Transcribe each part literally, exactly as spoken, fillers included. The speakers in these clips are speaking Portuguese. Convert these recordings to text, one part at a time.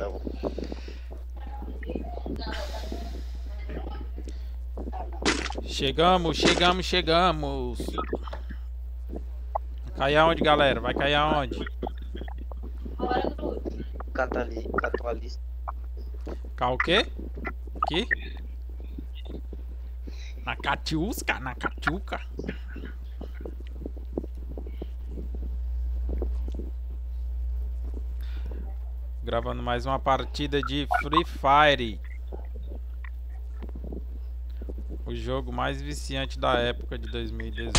tá bom. Chegamos, chegamos, chegamos. Vai cair aonde, galera? Vai cair aonde? Catali, catalista. Cá o quê? Aqui? Na Catiusca? Na Catiuca? Gravando mais uma partida de Free Fire. O jogo mais viciante da época de dois mil e dezoito.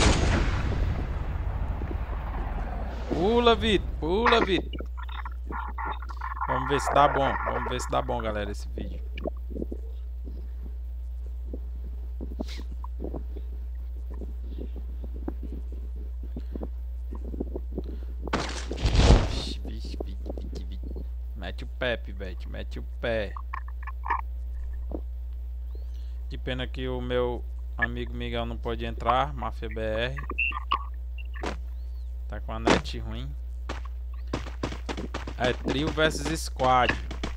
Pula, Vitor. Pula, Vitor. Vamos ver se dá bom. Vamos ver se dá bom, galera, esse vídeo. Vixe, vixe, vixe, vixe. Mete o pé, pivete. Mete o pé. Que pena que o meu amigo Miguel não pode entrar. Máfia B R. Tá com a net ruim. É trio versus squad.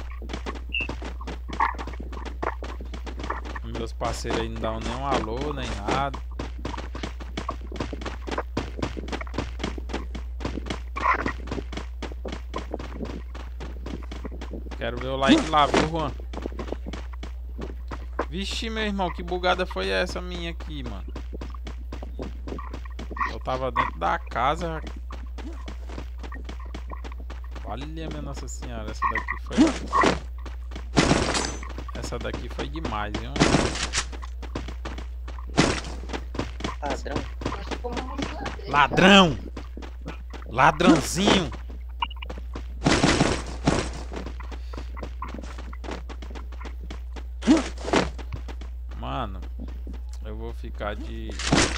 Meus parceiros aí não dão nem um alô, nem nada. Quero ver o like lá, viu, Juan? Vixe, meu irmão, que bugada foi essa minha aqui, mano? Eu tava dentro da casa. Olha, minha Nossa Senhora, essa daqui foi... Essa daqui foi demais, viu? Ladrão. Ladrão! Ladrãozinho! Mano, eu vou ficar de...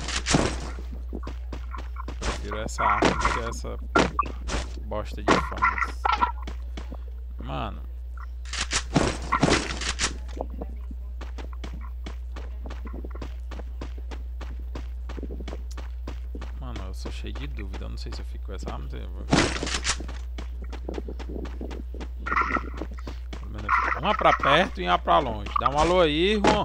Prefiro essa arma do que essa bosta de famas. Mano. Mano, eu sou cheio de dúvida. Eu não sei se eu fico com essa arma. Eu vou... Uma pra perto e uma pra longe. Dá um alô aí, Juan.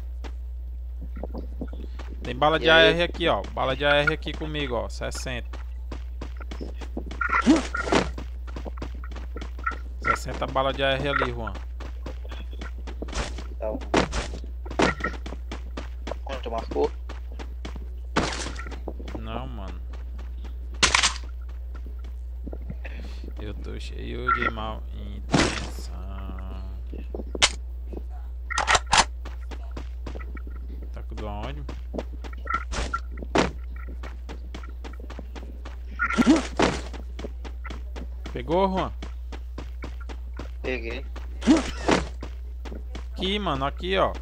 Tem bala de A R aqui, ó. Bala de A R aqui comigo, ó. sessenta. sessenta bala de A R ali, Juan. Tá bom. Quanto marcou? Não, mano. Eu tô cheio de mal intenção. Tá com do aonde? Pegou, Juan? Peguei. Aqui, mano, aqui, ó.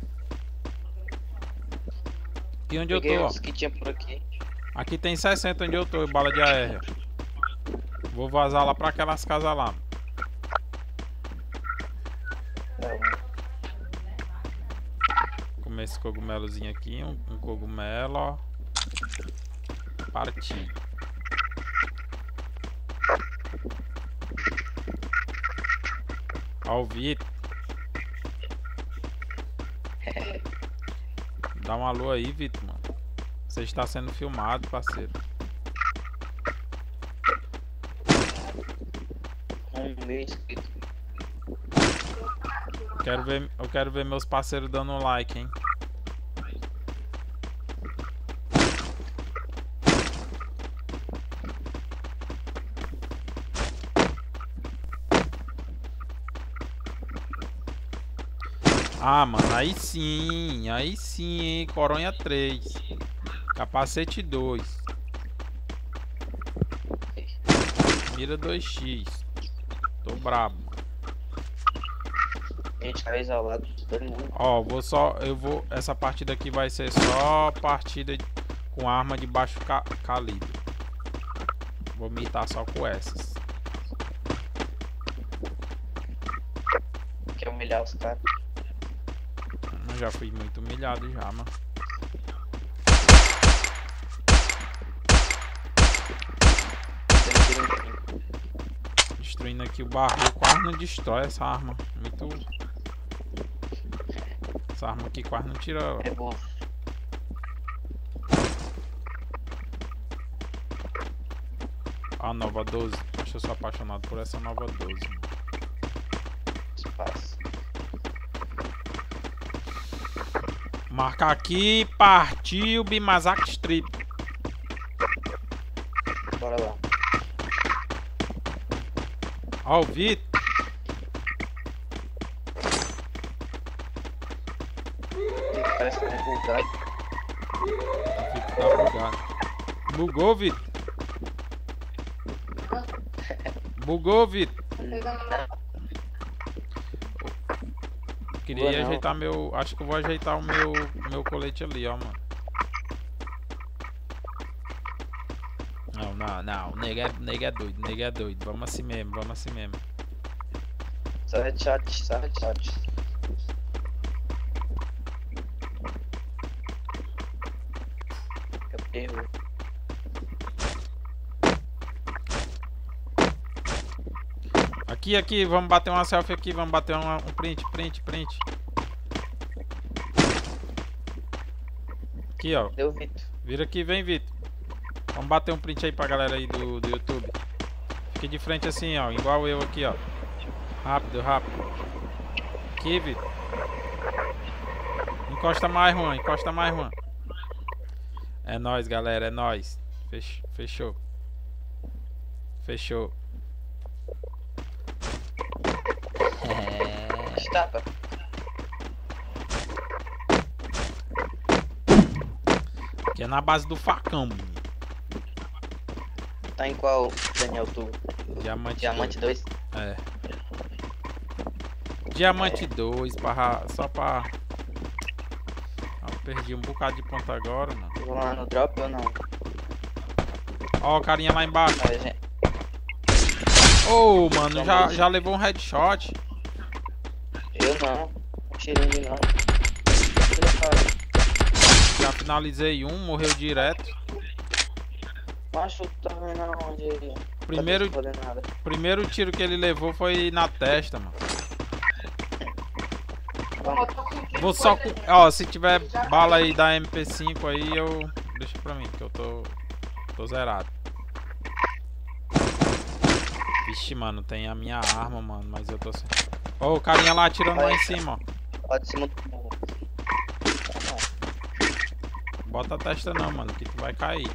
Aqui onde Peguei eu tô, ó. os que tinha por aqui. Aqui tem sessenta onde eu tô, bala de A R. Vou vazar lá pra aquelas casas lá. Tá bom. Comer esse cogumelozinho aqui, um, um cogumelo, ó. Parti. Ó o Vitor. Dá um alô aí, Vitor, mano. Você está sendo filmado, parceiro. Um mil inscritos. Quero ver, eu quero ver meus parceiros dando um like, hein. Ah, mano, aí sim, aí sim, hein, Coronha três, capacete dois, mira dois x, tô brabo. Gente, cara isolado. Ó, vou só, eu vou, essa partida aqui vai ser só partida com arma de baixo ca calibre. Vou mitar só com essas. Quer humilhar os caras? Eu já fui muito humilhado já, mano. destruindo aqui o barril. Quase não destrói essa arma. Muito... Essa arma aqui quase não tira... É bom. A nova doze. Acho que eu sou apaixonado por essa nova doze. Espaço. Marcar aqui, partiu Bimazak Strip. Bora lá. Ó, o Vitor. Parece que tá bugado. O Vitor tá bugado. Bugou, Vitor? Bugou, Vitor? Queria Boa, não. ajeitar meu... Acho que eu vou ajeitar o meu, meu colete ali, ó, mano. Não, não, não. O nego é, nego é doido, o nego é doido. Vamos assim mesmo, vamos assim mesmo. Só headshot, só headshot. Eu erro. Aqui, aqui, vamos bater uma selfie aqui, vamos bater uma, um print, print, print. Aqui, ó. Deu Vitor. Vira aqui, vem, Vitor. Vamos bater um print aí pra galera aí do, do YouTube. Fique de frente assim, ó. Igual eu aqui, ó. Rápido, rápido. Aqui, Vitor. Encosta mais, Juan. Encosta mais, Juan. É nóis, galera. É nóis. Fech- Fechou. Fechou. É... Estapa. Aqui é na base do facão, menino. Tá em qual, Daniel, tu? Diamante Diamante dois? É. Diamante dois, pra, só pra... Ah, perdi um bocado de ponto agora, mano. Eu vou lá no drop ou não? Ó, o carinha lá embaixo. Aí, gente. Ô, oh, mano, já, já levou um headshot. Eu não. Não tirei ele não. Já finalizei um, morreu direto. Macho, tá vendo onde? Primeiro, Tá nada. primeiro tiro que ele levou foi na testa, mano. Vou só com... Ó, se tiver bala aí da M P cinco aí, eu... Deixa pra mim, que eu tô... Tô zerado. Vixe, mano, tem a minha arma, mano, mas eu tô sem... Ó, o carinha lá atirando lá em cima, ó. Lá de cima do morro. Bota a testa não, mano, que tu vai cair.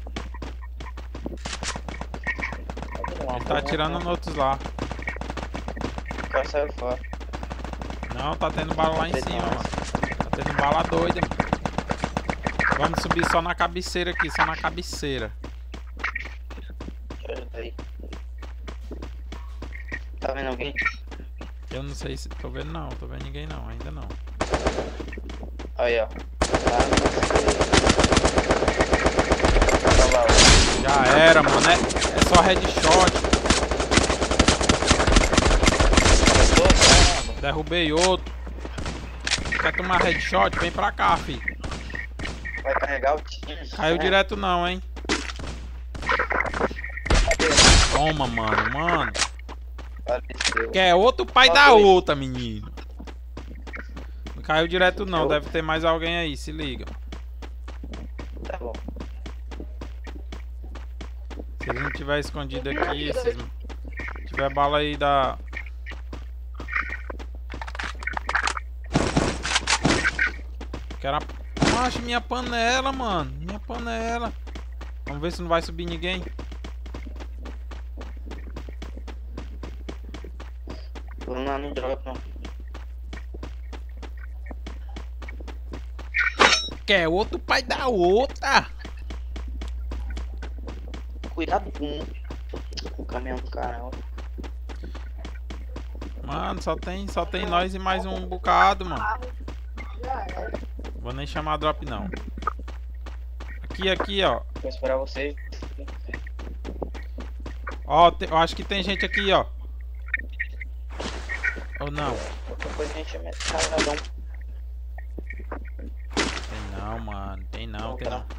Ele tá atirando no outros lá. O cara saiu fora. Não, tá tendo bala lá em cima, mano. Tá tendo bala doida, mano. Vamos subir só na cabeceira aqui, só na cabeceira. Deixa eu ajudar aí. Tá vendo alguém? Eu não sei se... Tô vendo não, tô vendo ninguém não, ainda não. Aí, ó. Tá lá, ó. Já era, mano, é, é só headshot. Derrubei outro. Quer tomar headshot? Vem pra cá, filho. Vai carregar o time. Caiu É. direto não, hein. Toma, mano, mano. Faleceu. Quer outro pai Só da dois. outra, menino. Não caiu direto não, deve ter mais alguém aí, se liga. Tá bom. Se ele não tiver escondido aqui, se tiver bala aí da... Quero a... Acho minha panela, mano. Minha panela. Vamos ver se não vai subir ninguém. Vamos lá no drop, não. Quer outro pai da outra. Cuidado com o caminhão do caramba. Mano, só tem, só tem nós e mais um bocado, mano. Vou nem chamar drop, não. Aqui, aqui, ó. Vou esperar vocês. Ó, te- eu acho que tem gente aqui, ó. Ou não? Depois a gente mete carradão. Tem não, mano. Tem não, tem não.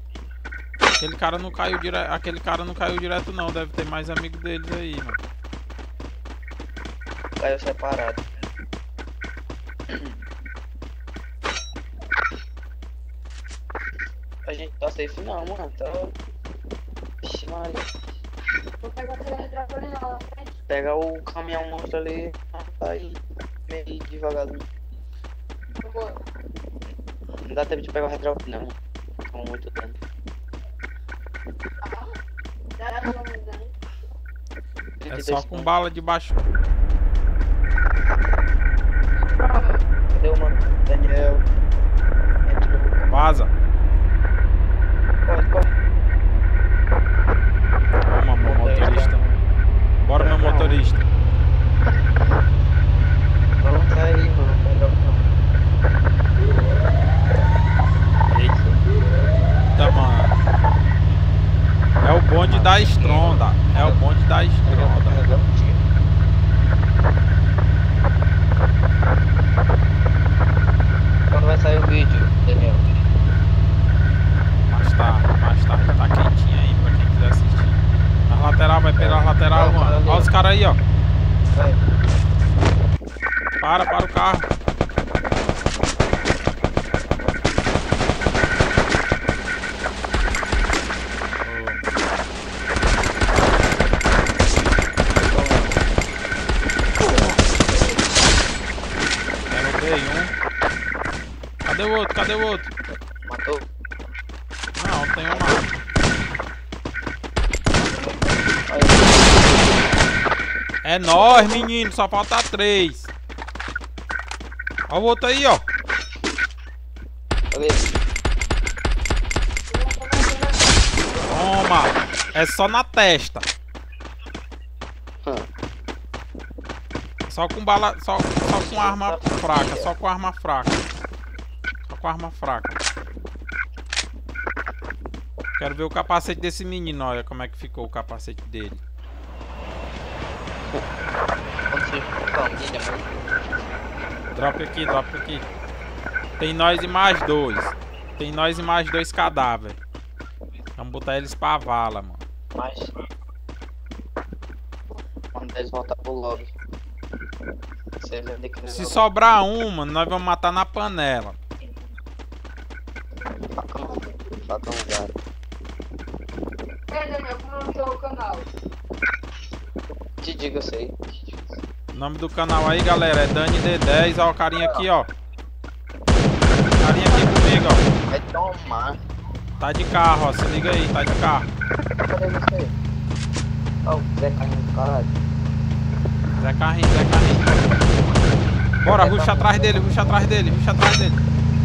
Aquele cara não caiu direto. Aquele cara não caiu direto não. Deve ter mais amigo deles aí, mano. caiu separado. A gente tá safe não, mano. Tá. Vixe, Maria. Vou pegar o teletransporte ali na frente. Pega o caminhão monstro ali. Tá aí. Meio devagarzinho. Vou. Não dá tempo de pegar o retrovisor não. Com muito dano. Ah, já não vou me dando. É só com bala de baixo. Cadê o mano? Daniel. Entrou. Vaza. Corre, corre. Toma, meu motorista. Bora, meu motorista. Vamos sair, mano. Pega o caminhão. Eita, mano. É o bonde da estronda. É o bonde da estronda. Quando vai sair o vídeo, Daniel? Mais tarde, mais tarde. Tá quentinho aí pra quem quiser assistir. Nas lateral, vai pelas lateral, mano. Olha os caras aí, ó. Vai. Para, para o carro. Derrubei um. Cadê o outro? Cadê o outro? Matou. Não, tem um lá. É nóis, menino. Só falta três. Olha o outro aí, ó. Cadê? Toma. É só na testa. Hum. Só com bala. Só, só com arma fraca. Só com arma fraca. Só com arma fraca. Quero ver o capacete desse menino. Olha como é que ficou o capacete dele. Quando você família, mano. Drop aqui, drop aqui. Tem nós e mais dois. Tem nós e mais dois cadáveres. Vamos botar eles pra vala, mano. Mas. Quando eles voltar pro lobby. Você vê que Se sobrar um, mano, nós vamos matar na panela. Facão. Facão, cara. Ei, Daniel, como é o teu canal? Te digo, eu sei. O nome do canal aí, galera, é Dani D dez. Ó, o carinha aqui, ó. Carinha aqui comigo, ó. Vai tomar. Tá de carro, ó. Se liga aí, tá de carro. Cadê você? Ó, o Zé Carrinho do caralho. Zé Carrinho, Zé Carrinho. Bora, ruxa atrás dele, ruxa atrás dele, ruxa atrás dele.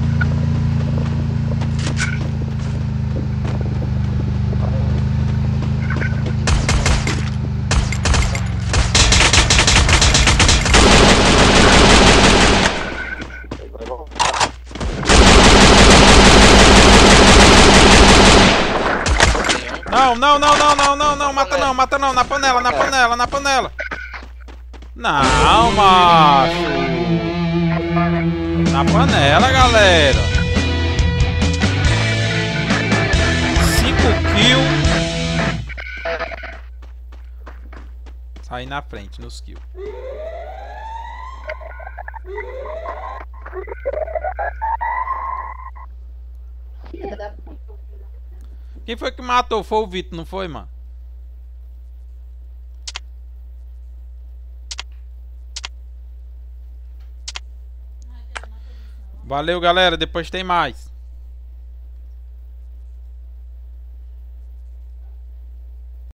Não, não, não, não, não, não, não, mata não, mata não, na panela, na panela, na panela. Não, macho. Na panela, galera. Cinco kills. Saí na frente, nos kills. Filha da puta. Quem foi que matou? Foi o Vitor, não foi, mano? Valeu, galera. Depois tem mais.